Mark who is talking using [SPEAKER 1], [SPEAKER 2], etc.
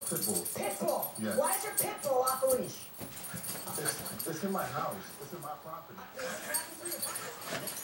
[SPEAKER 1] Pit bull.
[SPEAKER 2] Pit bull?
[SPEAKER 1] Yeah.
[SPEAKER 2] Why is your pit bull off a leash?
[SPEAKER 1] It's in my house. It's in my property.